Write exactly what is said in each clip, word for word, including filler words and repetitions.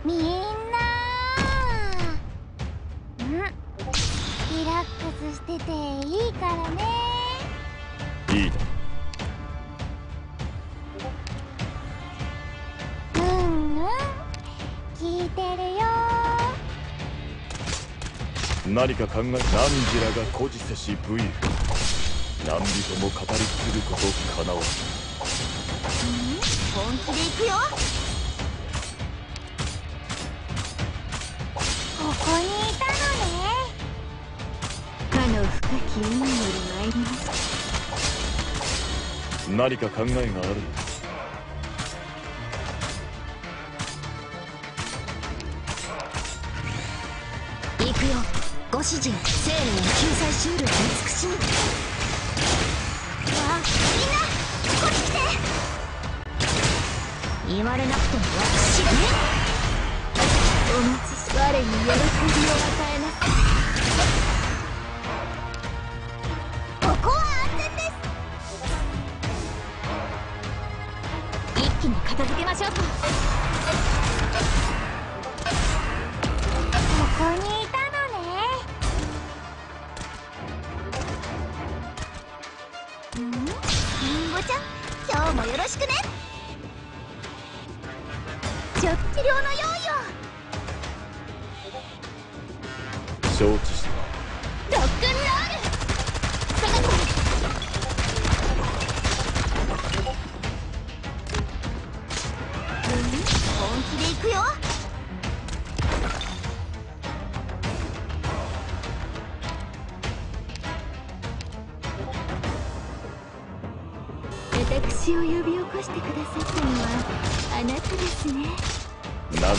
みんなうんリラックスしてていいからね。 いいだ。 うんうん聞いてるよ。 何か考え。何時らが孤児せし武勇、何人も語り継ぐことかなわん。 本気で行くよ。ここにいたのね。 かの深き海より参ります。 何か考えがあるのか。 行くよ。ご指示、生命の救済シールを慈しみ。 わあ、みんなこっち来て。 言われなくても私がね。お待ちし、我に喜びを与えなさい。 ここは安全です。 一気に片付けましょうと。 ここにいたのね。ん？りんごちゃん、今日もよろしくね。ちょっぴりょうの用意を。 承知した。 ロックンロール。本気で行くよ。 私を呼び起こしてくださったのはあなたですね。 何時らの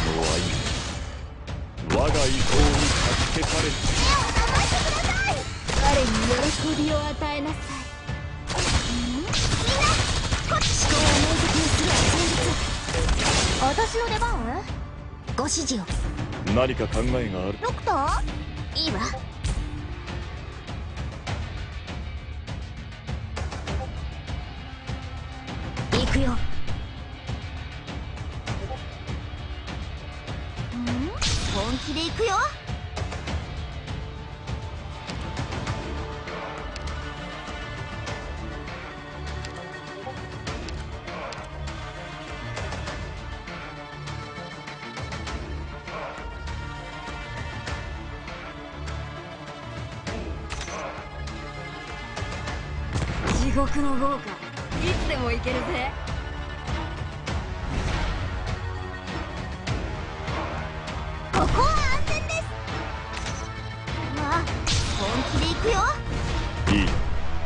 愛、我が意向に助けかれ。 目を覚ましてください。 我に喜びを与えなさい。 みんなこっち。 思考を明晰にするは戦術。 私の出番？ ご指示を。 何か考えがある。 ドクター？ いいわ。行くよ。 本気で行くよ。 地獄の豪華、いつでも行けるぜ。 ここは安全です。まあ本気で行くよ。 いい。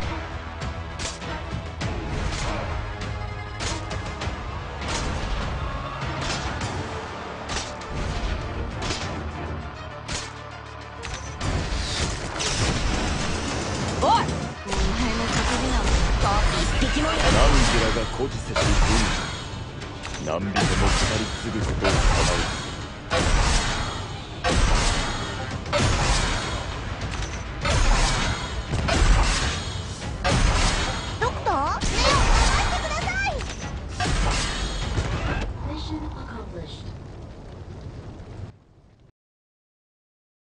おい、お前の叫びなんか一匹もいない。 何時らが孤児せし武勇、何人も語り継ぐことをかなう。 ドクター？目を覚ましてください。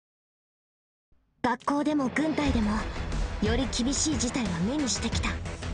学校でも軍隊でもより厳しい事態は目にしてきた。